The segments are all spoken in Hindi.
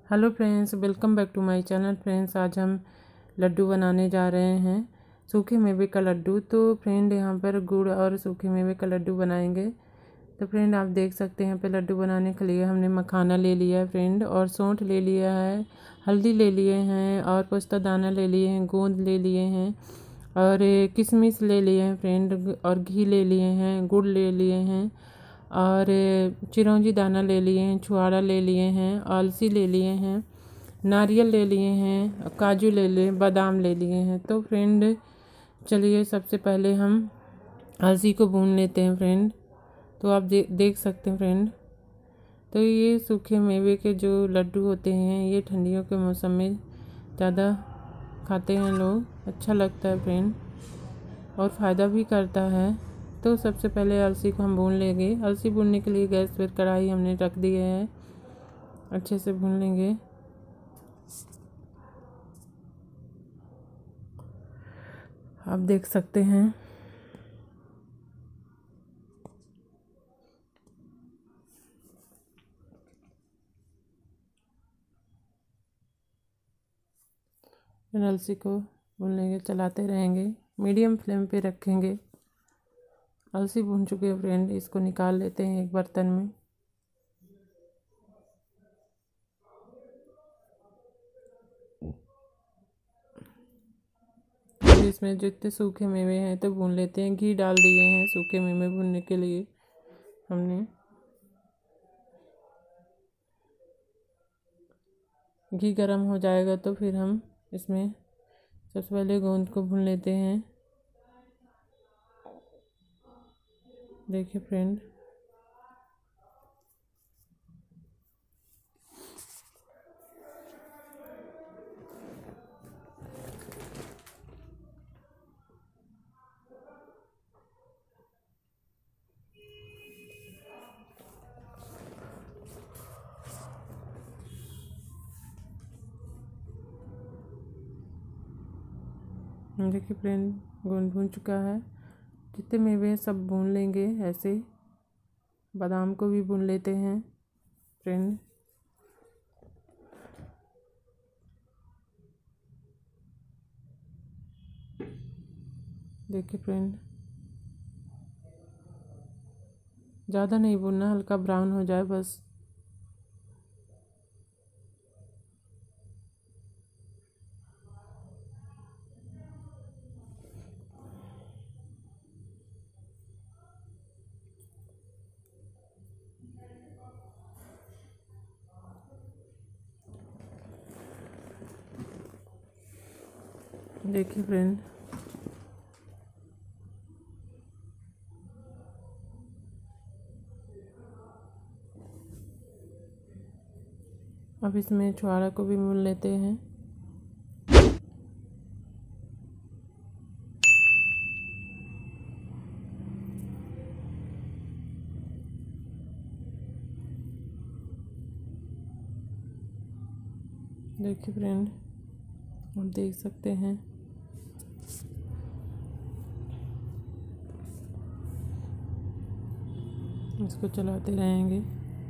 Hello friends, welcome back to my channel. Friends, आज हम लड्डू बनाने जा रहे हैं, सूखे मेवे का लड्डू। तो फ्रेंड, यहाँ पर गुड़ और सूखे मेवे का लड्डू बनाएंगे। तो फ्रेंड, आप देख सकते हैं यहाँ पे लड्डू बनाने के लिए हमने मखाना ले लिया है फ्रेंड, और सौंठ ले लिया है, हल्दी ले लिए हैं, और पोस्ता दाना ले लिए हैं, गोंद ले लिए हैं, और किशमिश ले लिए हैं फ्रेंड, और घी ले लिए हैं, गुड़ ले लिए हैं, और चिरौंजी दाना ले लिए हैं, छुहारा ले लिए हैं, अलसी ले लिए हैं, नारियल ले लिए हैं, काजू ले लिए, बादाम ले लिए हैं। तो फ्रेंड, चलिए सबसे पहले हम अलसी को भून लेते हैं फ्रेंड। तो आप देख सकते हैं फ्रेंड, तो ये सूखे मेवे के जो लड्डू होते हैं ये ठंडियों के मौसम में ज़्यादा खाते हैं लोग, अच्छा लगता है फ्रेंड, और फ़ायदा भी करता है। तो सबसे पहले अलसी को हम भून लेंगे। अलसी भूनने के लिए गैस पर कढ़ाई हमने रख दी है, अच्छे से भून लेंगे। आप देख सकते हैं अलसी को भून लेंगे, चलाते रहेंगे, मीडियम फ्लेम पे रखेंगे। अलसी भून चुके हैं फ्रेंड, इसको निकाल लेते हैं एक बर्तन में। इसमें जितने सूखे मेवे हैं तो भून लेते हैं। घी डाल दिए हैं सूखे मेवे भूनने के लिए हमने। घी गर्म हो जाएगा तो फिर हम इसमें सबसे पहले गोंद को भून लेते हैं। देखिए फ्रेंड, देखिए फ्रेंड, गोंद भून चुका है। जितने मेवे हैं सब भून लेंगे ऐसे। बादाम को भी भून लेते हैं फ्रेंड। देखिए फ्रेंड, ज़्यादा नहीं भूनना, हल्का ब्राउन हो जाए बस। देखिए फ्रेंड, अब इसमें छुहारा को भी भून लेते हैं। देखिए फ्रेंड, आप देख सकते हैं इसको चलाते रहेंगे।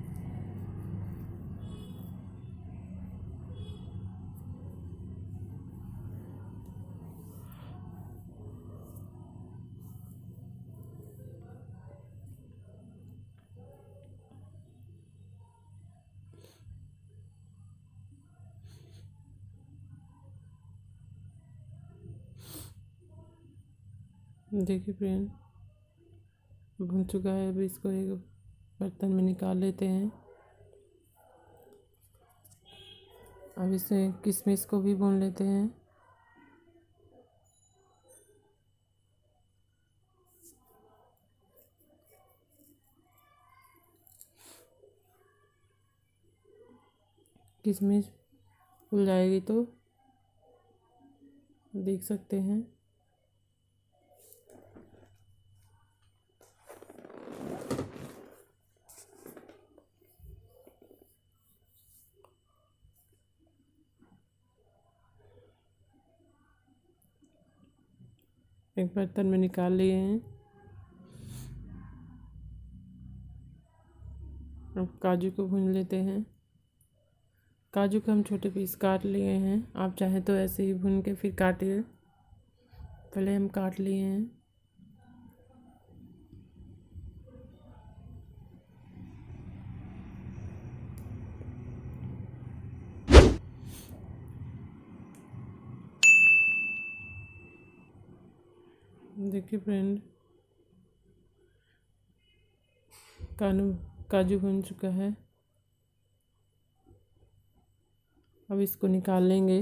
देखिए फ्रेंड, भून चुका है। अभी इसको एक बर्तन में निकाल लेते हैं। अब इसमें किशमिश को भी भून लेते हैं। किशमिश फूल जाएगी तो देख सकते हैं। एक बर्तन में निकाल लिए हैं। अब काजू को भून लेते हैं। काजू के हम छोटे पीस काट लिए हैं। आप चाहें तो ऐसे ही भून के फिर काटिए। पहले हम काट लिए हैं। देखिए फ्रेंड, काजू भुन चुका है। अब इसको निकाल लेंगे।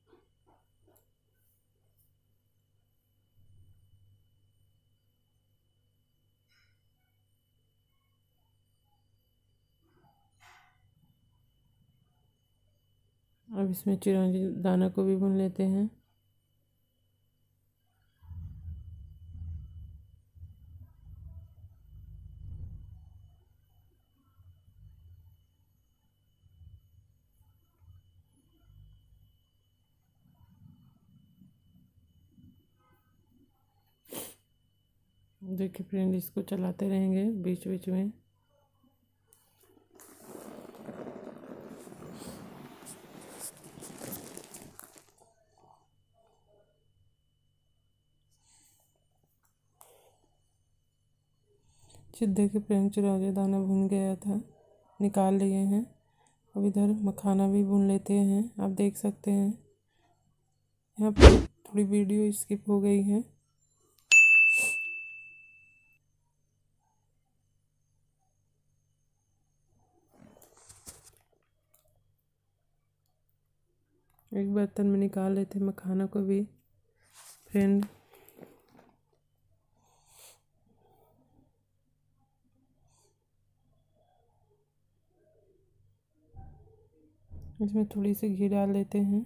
अब इसमें चिरौंजी दाना को भी भून लेते हैं। देखिए फ्रेंड, इसको चलाते रहेंगे बीच बीच में। देखिए फ्रेंड, चिरौंजी दाना भून गया था, निकाल लिए हैं। अब इधर मखाना भी भून लेते हैं। आप देख सकते हैं यहाँ पर थोड़ी वीडियो स्किप हो गई है। एक बर्तन में निकाल लेते हैं मखाना को भी फ्रेंड। इसमें थोड़ी सी घी डाल लेते हैं।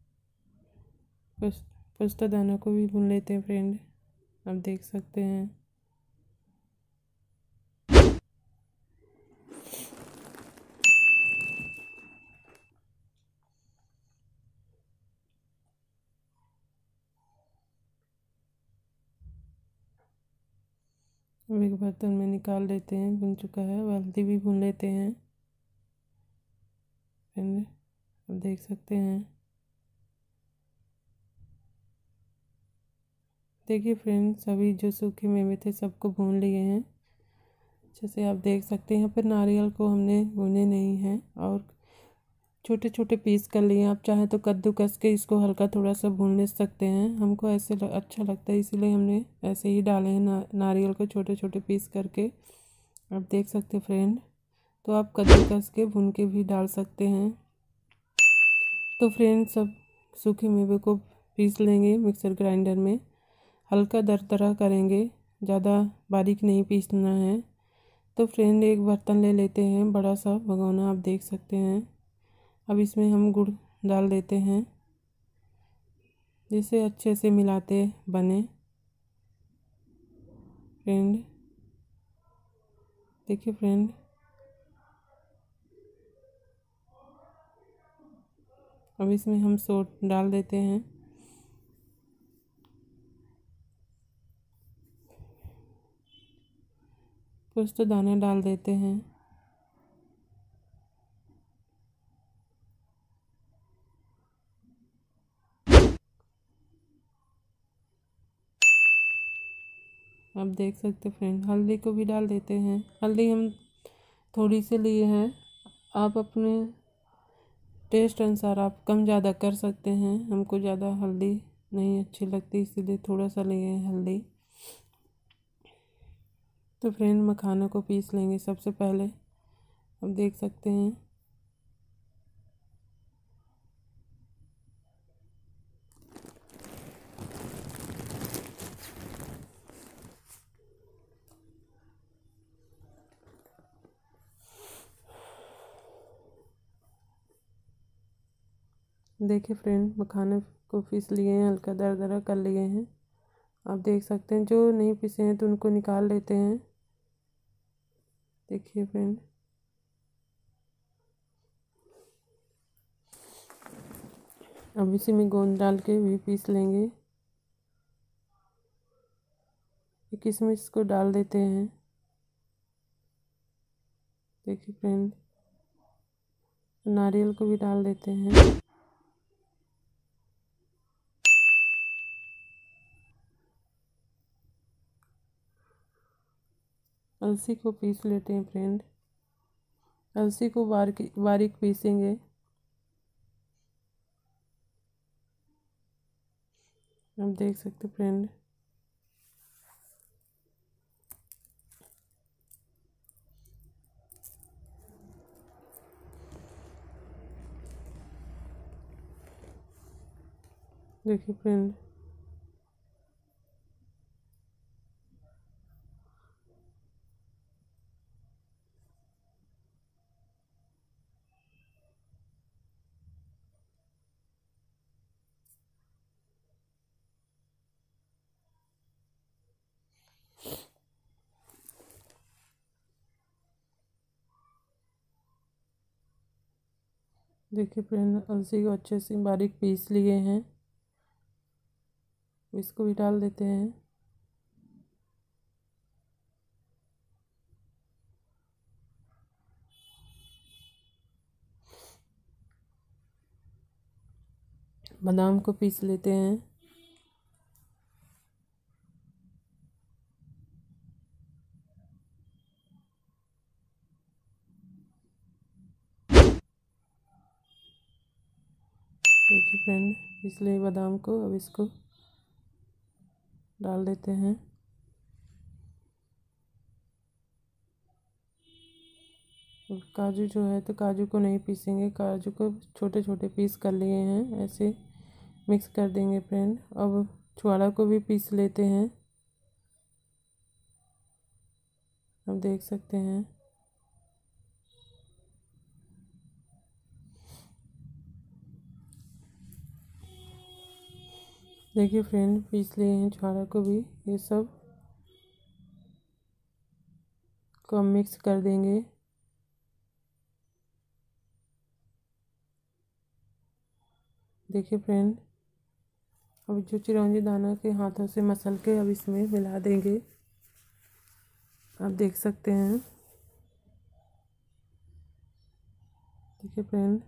पोस्ता दाना को भी भून लेते हैं फ्रेंड। आप देख सकते हैं। अब एक बर्तन में निकाल लेते हैं, भुन चुका है। हल्दी भी भून लेते हैं फ्रेंड। आप देख सकते हैं। देखिए फ्रेंड, सभी जो सूखे मेवे थे सबको भून लिए हैं अच्छे से। आप देख सकते हैं यहाँ पर नारियल को हमने भूने नहीं है और छोटे छोटे पीस कर लिए। आप चाहें तो कद्दूकस के इसको हल्का थोड़ा सा भून ले सकते हैं। हमको ऐसे अच्छा लगता है, इसीलिए हमने ऐसे ही डाले हैं नारियल को छोटे छोटे पीस करके। आप देख सकते हैं फ्रेंड। तो आप कद्दूकस के भून के भी डाल सकते हैं। तो फ्रेंड, सब सूखे मेवे को पीस लेंगे मिक्सर ग्राइंडर में। हल्का दरदरा करेंगे, ज़्यादा बारीक नहीं पीसना है। तो फ्रेंड, एक बर्तन ले लेते हैं, बड़ा सा भगोना। आप देख सकते हैं। अब इसमें हम गुड़ डाल देते हैं, जिसे अच्छे से मिलाते बने फ्रेंड। देखिए फ्रेंड, अब इसमें हम सोड डाल देते हैं। कुछ तो दाने डाल देते हैं। आप देख सकते फ्रेंड, हल्दी को भी डाल देते हैं। हल्दी हम थोड़ी सी लिए हैं, आप अपने टेस्ट अनुसार आप कम ज़्यादा कर सकते हैं। हमको ज़्यादा हल्दी नहीं अच्छी लगती, इसीलिए थोड़ा सा लिए हैं हल्दी। तो फ्रेंड, मखाना को पीस लेंगे सबसे पहले। आप देख सकते हैं। देखिए फ्रेंड, मखाने को पीस लिए हैं, हल्का दरदरा कर लिए हैं। आप देख सकते हैं। जो नहीं पीसे हैं तो उनको निकाल लेते हैं। देखिए फ्रेंड, अब इसी में गोंद डाल के भी पीस लेंगे। किशमिश को डाल देते हैं। देखिए फ्रेंड, नारियल को भी डाल देते हैं। अलसी को पीस लेते हैं फ्रेंड। अलसी को बारीक बारीक पीसेंगे। आप देख सकते फ्रेंड। देखिए फ्रेंड, देखिए फ्रेंड, अलसी को अच्छे से बारीक पीस लिए हैं। इसको भी डाल देते हैं। बादाम को पीस लेते हैं। देखिए फ्रेंड, पीस लिए बादाम को। अब इसको डाल देते हैं। काजू जो है तो काजू को नहीं पीसेंगे, काजू को छोटे छोटे पीस कर लिए हैं, ऐसे मिक्स कर देंगे फ्रेंड। अब छुआरा को भी पीस लेते हैं। आप देख सकते हैं। देखिए फ्रेंड, पीस लिए हैं छुआरा को भी। ये सब को हम मिक्स कर देंगे। देखिए फ्रेंड, अब जो चिरौंजी दाना के हाथों से मसल के अब इसमें मिला देंगे। आप देख सकते हैं। देखिए फ्रेंड,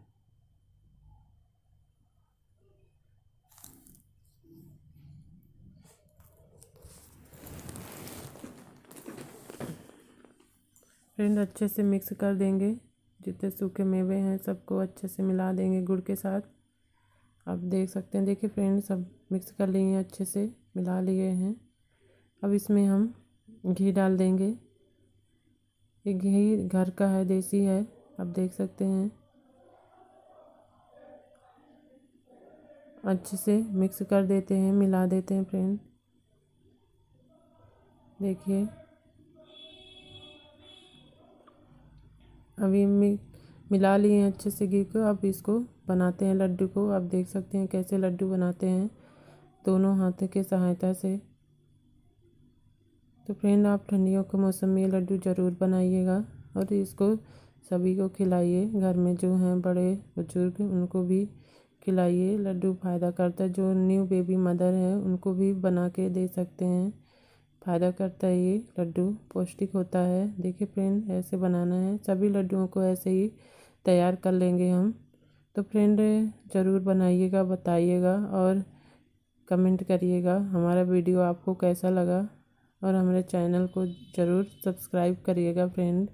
अच्छे से मिक्स कर देंगे। जितने सूखे मेवे हैं सबको अच्छे से मिला देंगे गुड़ के साथ। आप देख सकते हैं। देखिए फ्रेंड, सब मिक्स कर लिए हैं, अच्छे से मिला लिए हैं। अब इसमें हम घी डाल देंगे। ये घी घर का है, देसी है। आप देख सकते हैं। अच्छे से मिक्स कर देते हैं, मिला देते हैं फ्रेंड। देखिए, अभी मिला लिए हैं अच्छे से घी को। अब इसको बनाते हैं लड्डू को। आप देख सकते हैं कैसे लड्डू बनाते हैं, दोनों हाथों की सहायता से। तो फ्रेंड, आप ठंडियों के मौसम में लड्डू ज़रूर बनाइएगा और इसको सभी को खिलाइए। घर में जो हैं बड़े बुजुर्ग, उनको भी खिलाइए। लड्डू फ़ायदा करता है। जो न्यू बेबी मदर है उनको भी बना के दे सकते हैं। फ़ायदा करता है ये लड्डू, पौष्टिक होता है। देखिए फ्रेंड, ऐसे बनाना है। सभी लड्डुओं को ऐसे ही तैयार कर लेंगे हम। तो फ्रेंड, ज़रूर बनाइएगा, बताइएगा और कमेंट करिएगा हमारा वीडियो आपको कैसा लगा। और हमारे चैनल को ज़रूर सब्सक्राइब करिएगा फ्रेंड।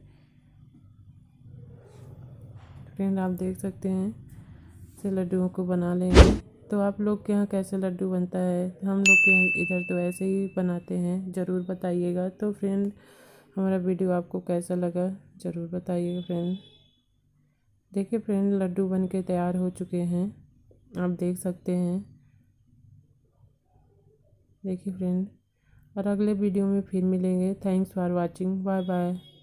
आप देख सकते हैं ऐसे लड्डुओं को बना लेंगे। तो आप लोग के यहाँ कैसे लड्डू बनता है? हम लोग के इधर तो ऐसे ही बनाते हैं, ज़रूर बताइएगा। तो फ्रेंड, हमारा वीडियो आपको कैसा लगा ज़रूर बताइएगा फ्रेंड। देखिए फ्रेंड, लड्डू बन के तैयार हो चुके हैं, आप देख सकते हैं। देखिए फ्रेंड, और अगले वीडियो में फिर मिलेंगे। Thanks for watching. Bye bye.